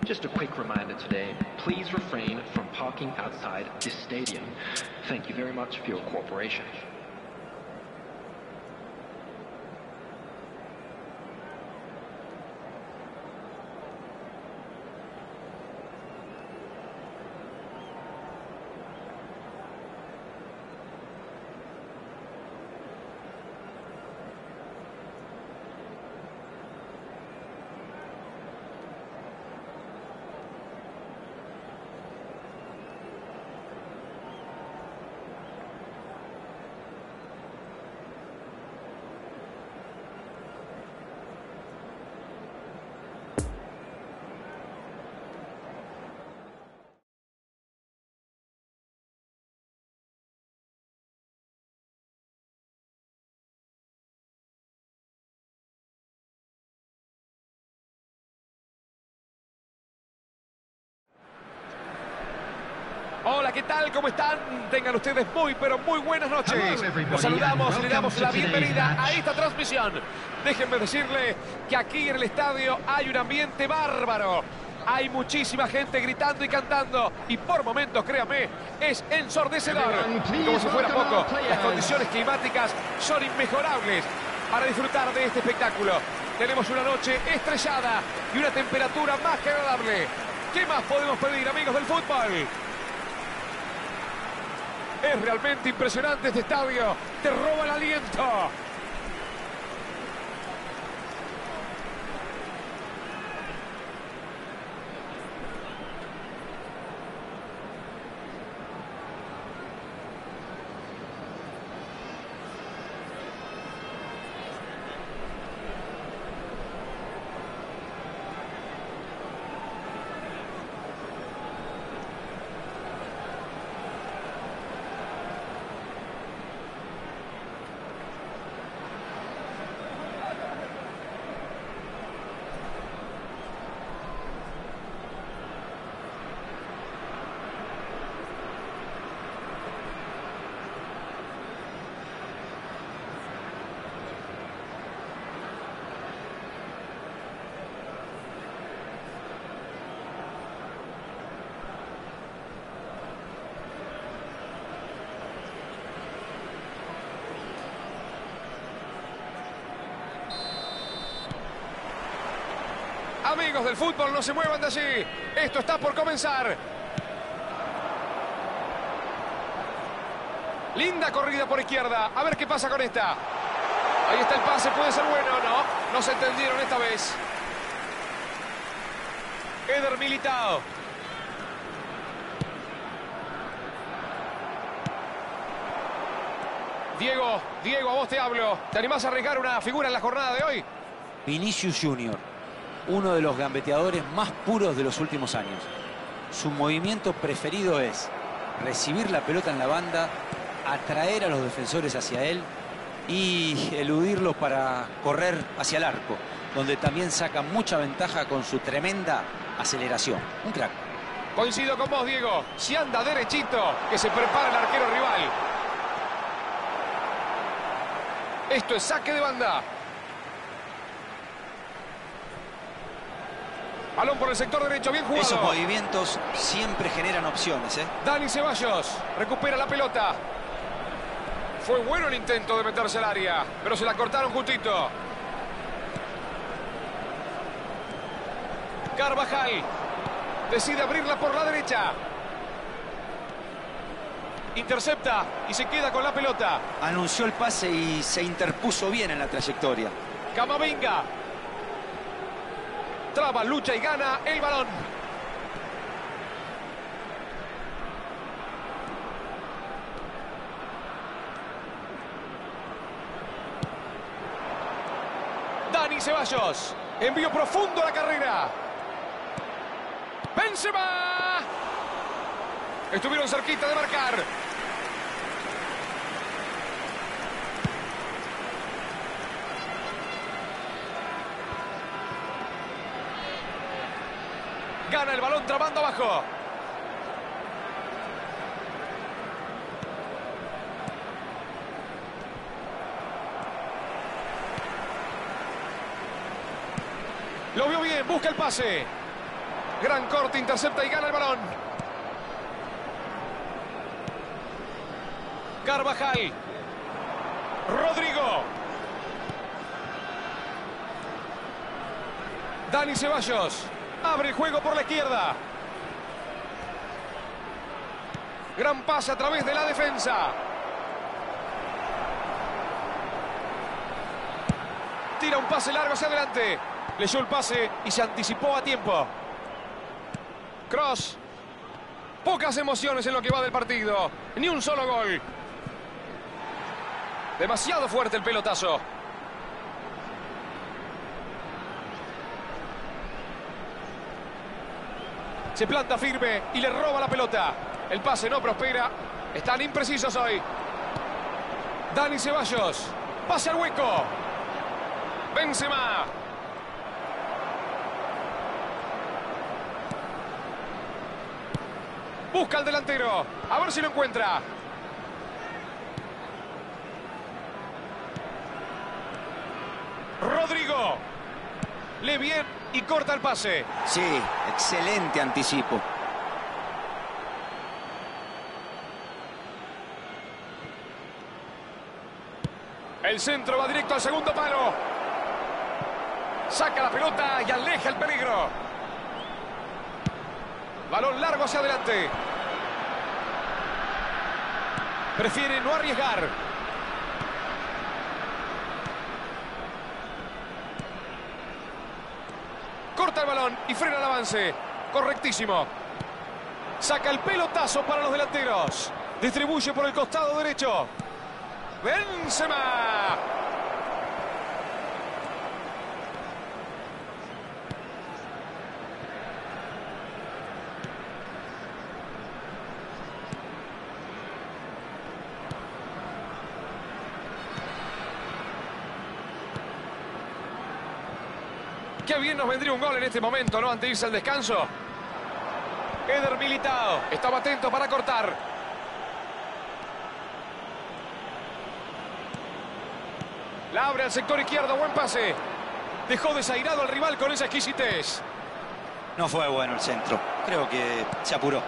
Just a quick reminder today, please refrain from parking outside this stadium. Thank you very much for your cooperation. Hola, ¿qué tal? ¿Cómo están? Tengan ustedes muy, pero muy buenas noches. Los saludamos, le damos la bienvenida a esta transmisión. Déjenme decirle que aquí en el estadio hay un ambiente bárbaro. Hay muchísima gente gritando y cantando. Y por momentos, créanme, es ensordecedor. Como si fuera poco, las condiciones climáticas son inmejorables para disfrutar de este espectáculo. Tenemos una noche estrellada y una temperatura más que agradable. ¿Qué más podemos pedir, amigos del fútbol? Es realmente impresionante este estadio. Te roba el aliento. Amigos del fútbol, no se muevan de allí. Esto está por comenzar. Linda corrida por izquierda. A ver qué pasa con esta. Ahí está el pase, puede ser bueno. No se entendieron esta vez. Eder Militao. Diego, a vos te hablo. ¿Te animás a arriesgar una figura en la jornada de hoy? Vinicius Junior, uno de los gambeteadores más puros de los últimos años. Su movimiento preferido es recibir la pelota en la banda, atraer a los defensores hacia él y eludirlos para correr hacia el arco, donde también saca mucha ventaja con su tremenda aceleración. Un crack. Coincido con vos, Diego. Si anda derechito, que se prepara el arquero rival. Esto es saque de banda. Balón por el sector derecho, bien jugado. Esos movimientos siempre generan opciones, ¿eh? Dani Ceballos recupera la pelota. Fue bueno el intento de meterse al área, pero se la cortaron justito. Carvajal decide abrirla por la derecha. Intercepta y se queda con la pelota. Anunció el pase y se interpuso bien en la trayectoria. Camavinga. Traba, lucha y gana el balón. Dani Ceballos. Envío profundo a la carrera. ¡Benzema! Estuvieron cerquita de marcar. Gana el balón trabando abajo. Lo vio bien, busca el pase. Gran corte, intercepta y gana el balón. Carvajal. Rodrigo. Dani Ceballos. Abre el juego por la izquierda. Gran pase a través de la defensa. Tira un pase largo hacia adelante. Leyó el pase y se anticipó a tiempo. Cross. Pocas emociones en lo que va del partido. Ni un solo gol. Demasiado fuerte el pelotazo. Se planta firme y le roba la pelota. El pase no prospera. Están imprecisos hoy. Dani Ceballos. Pase al hueco. Benzema. Busca al delantero. A ver si lo encuentra. Rodrigo. Lee bien y corta el pase. Sí, excelente anticipo. El centro va directo al segundo palo. Saca la pelota y aleja el peligro. Balón largo hacia adelante. Prefiere no arriesgar. Corta el balón y frena el avance. Correctísimo. Saca el pelotazo para los delanteros. Distribuye por el costado derecho. Benzema. Qué bien nos vendría un gol en este momento, ¿no? Antes de irse al descanso. Eder Militao estaba atento para cortar. La abre al sector izquierdo, buen pase. Dejó desairado al rival con esa exquisitez. No fue bueno el centro. Creo que se apuró.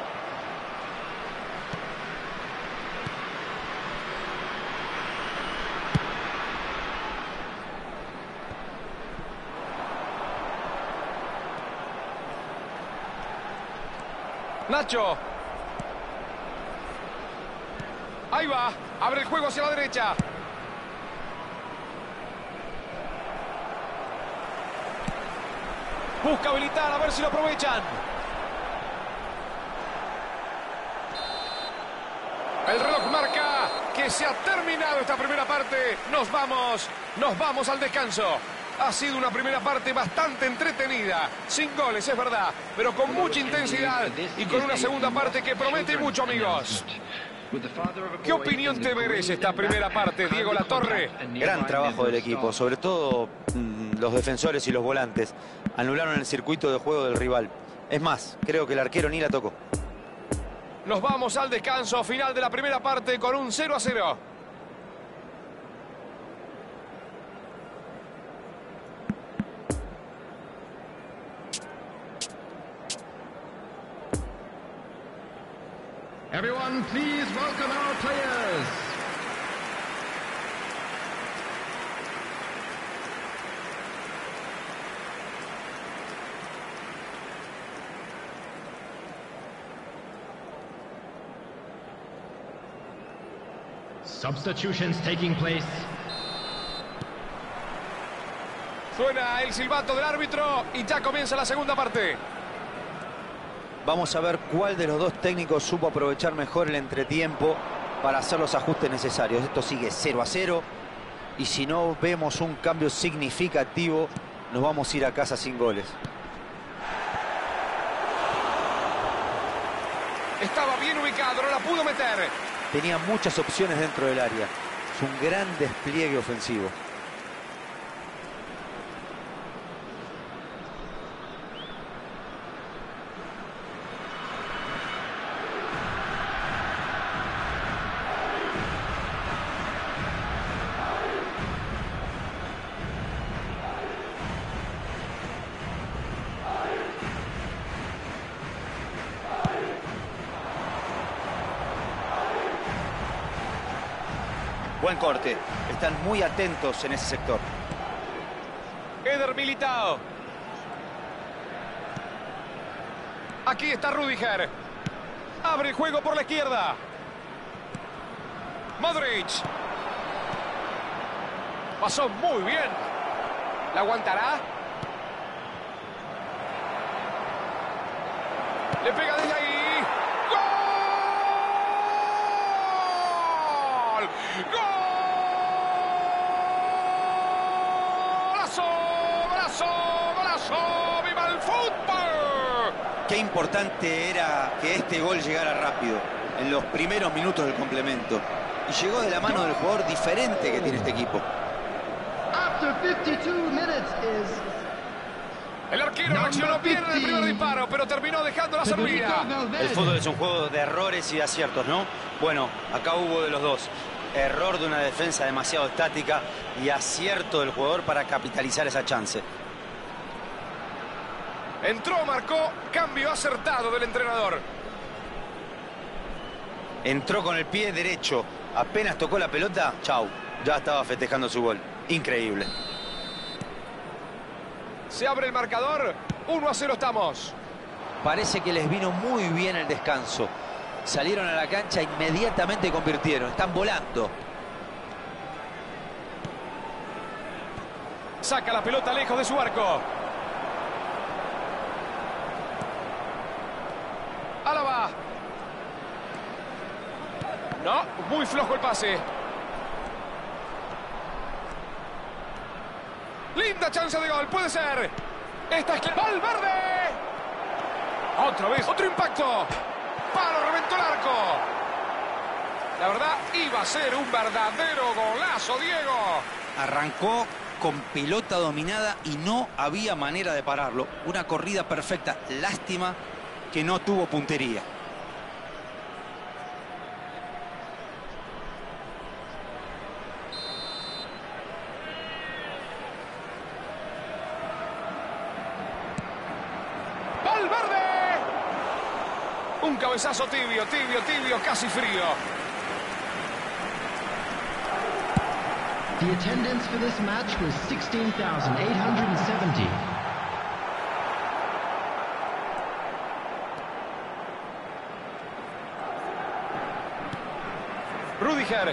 Nacho. Ahí va. Abre el juego hacia la derecha. Busca habilitar, a ver si lo aprovechan. El reloj marca que se ha terminado esta primera parte. Nos vamos al descanso. Ha sido una primera parte bastante entretenida, sin goles, es verdad, pero con mucha intensidad y con una segunda parte que promete mucho, amigos. ¿Qué opinión te merece esta primera parte, Diego Latorre? Gran trabajo del equipo, sobre todo los defensores y los volantes. Anularon el circuito de juego del rival. Es más, creo que el arquero ni la tocó. Nos vamos al descanso final de la primera parte con un 0-0. Everyone, please welcome our players. Substitutions taking place. Suena el silbato del árbitro y ya comienza la segunda parte. Vamos a ver cuál de los dos técnicos supo aprovechar mejor el entretiempo para hacer los ajustes necesarios. Esto sigue 0-0 y si no vemos un cambio significativo, nos vamos a ir a casa sin goles. Estaba bien ubicado, no la pudo meter. Tenía muchas opciones dentro del área. Es un gran despliegue ofensivo. Buen corte. Están muy atentos en ese sector. Eder Militao. Aquí está Rüdiger. Abre el juego por la izquierda. Modric. Pasó muy bien. ¿La aguantará? Le pega desde ahí. ¡Gol! ¡Golazo! ¡Golazo! ¡Golazo! ¡Viva el fútbol! Qué importante era que este gol llegara rápido, en los primeros minutos del complemento. Y llegó de la mano del jugador diferente que tiene este equipo. After 52 minutes is El arquero reaccionó bien en el primer disparo, pero terminó dejando la servida. El fútbol es un juego de errores y de aciertos, ¿no? Bueno, acá hubo de los dos. Error de una defensa demasiado estática y acierto del jugador para capitalizar esa chance. Entró, marcó, cambio acertado del entrenador. Entró con el pie derecho. Apenas tocó la pelota, chau. Ya estaba festejando su gol. Increíble. Se abre el marcador. 1-0 estamos. Parece que les vino muy bien el descanso. Salieron a la cancha, inmediatamente convirtieron. Están volando. Saca la pelota lejos de su arco. Álava. No, muy flojo el pase. Linda chance de gol, puede ser. Esta es Valverde. Otra vez, otro impacto. Palo, reventó el arco. La verdad, iba a ser un verdadero golazo, Diego. Arrancó con pelota dominada y no había manera de pararlo. Una corrida perfecta. Lástima que no tuvo puntería. ¡Valverde! Un cabezazo tibio, casi frío. the attendance for this match was 16,870. Rüdiger.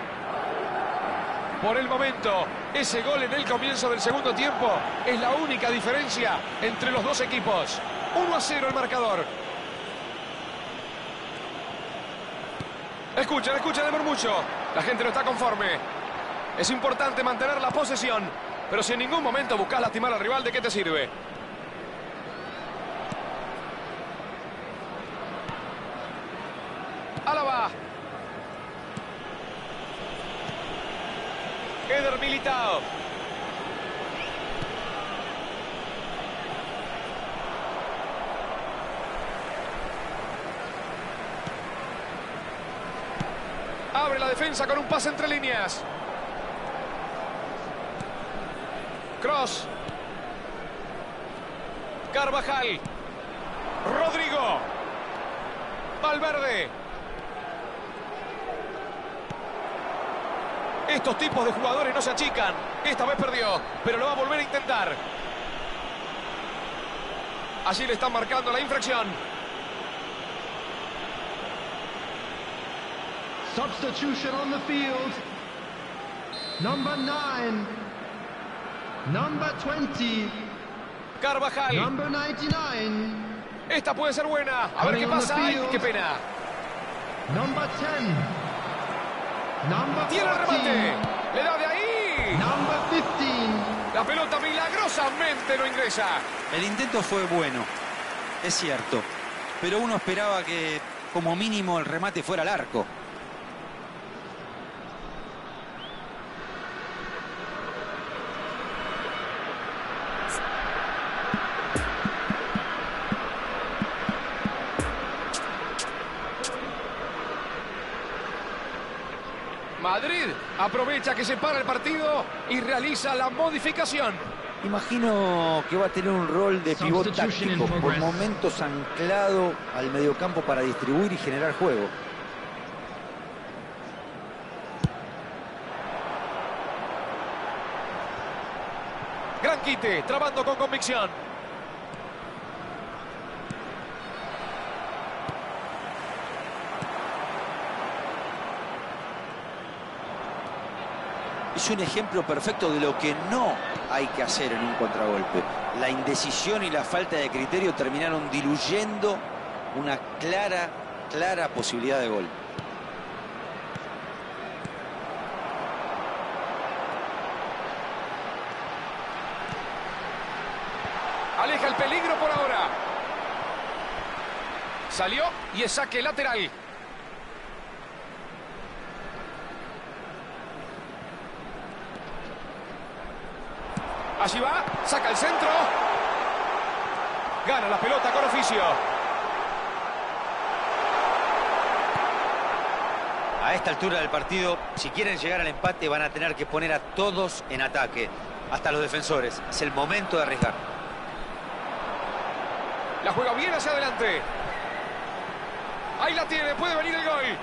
Por el momento, ese gol en el comienzo del segundo tiempo es la única diferencia entre los dos equipos. 1-0 el marcador. Escuchen de murmullo. La gente no está conforme. Es importante mantener la posesión, pero si en ningún momento buscas lastimar al rival, ¿de qué te sirve? Álava. Eder Militao. Abre la defensa con un pase entre líneas. Cross. Carvajal. Rodrigo. Valverde. Estos tipos de jugadores no se achican. Esta vez perdió, pero lo va a volver a intentar. Allí le están marcando la infracción. Substitution on the field. Number 9. Number 20. Carvajal. Number 99. Esta puede ser buena. A ver qué pasa. ¡Ay, qué pena! Number 10. Number Tiene el 14. remate. Le da de ahí. Number 15. La pelota milagrosamente no ingresa. El intento fue bueno, es cierto. Pero uno esperaba que, como mínimo, el remate fuera al arco. Madrid aprovecha que se para el partido y realiza la modificación. Imagino que va a tener un rol de pivot táctico, por momentos anclado al mediocampo para distribuir y generar juego. Gran quite, trabando con convicción. Es un ejemplo perfecto de lo que no hay que hacer en un contragolpe. La indecisión y la falta de criterio terminaron diluyendo una clara posibilidad de gol. Aleja el peligro por ahora. Salió y es saque lateral. Allí va, saca el centro. Gana la pelota con oficio. A esta altura del partido, si quieren llegar al empate, van a tener que poner a todos en ataque, hasta los defensores. Es el momento de arriesgar. La juega bien hacia adelante. Ahí la tiene, puede venir el gol.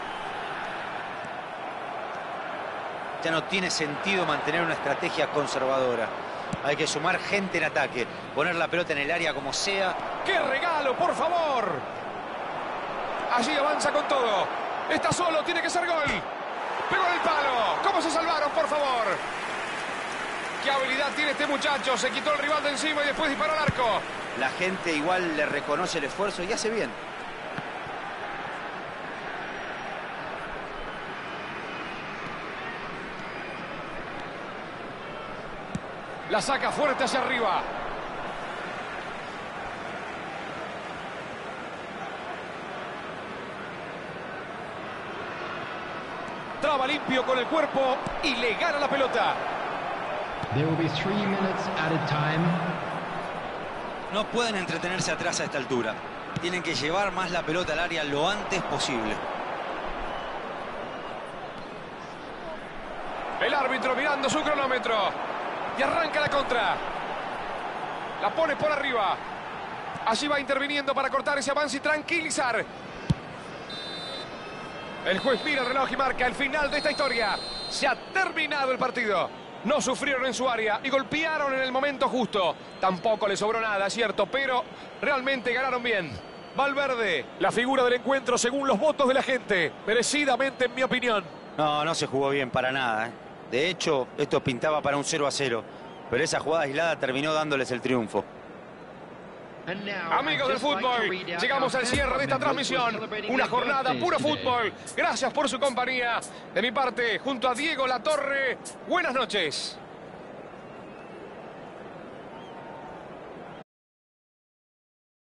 Ya no tiene sentido mantener una estrategia conservadora. Hay que sumar gente en ataque, poner la pelota en el área como sea. ¡Qué regalo, por favor! Allí avanza con todo. Está solo, tiene que ser gol. Pegó en el palo. ¿Cómo se salvaron, por favor? ¡Qué habilidad tiene este muchacho! Se quitó el rival de encima y después disparó al arco. La gente igual le reconoce el esfuerzo y hace bien. La saca fuerte hacia arriba. Traba limpio con el cuerpo y le gana la pelota. There will be 3 minutes added time. No pueden entretenerse atrás a esta altura. Tienen que llevar más la pelota al área lo antes posible. El árbitro mirando su cronómetro. Y arranca la contra. La pone por arriba. Allí va interviniendo para cortar ese avance y tranquilizar. El juez mira el reloj y marca el final de esta historia. Se ha terminado el partido. No sufrieron en su área y golpearon en el momento justo. Tampoco le sobró nada, cierto, pero realmente ganaron bien. Valverde, la figura del encuentro según los votos de la gente. Merecidamente, en mi opinión. No se jugó bien para nada. De hecho, esto pintaba para un 0-0. Pero esa jugada aislada terminó dándoles el triunfo. Amigos del fútbol, llegamos al cierre de esta transmisión. Una jornada puro fútbol. Gracias por su compañía. De mi parte, junto a Diego Latorre, buenas noches.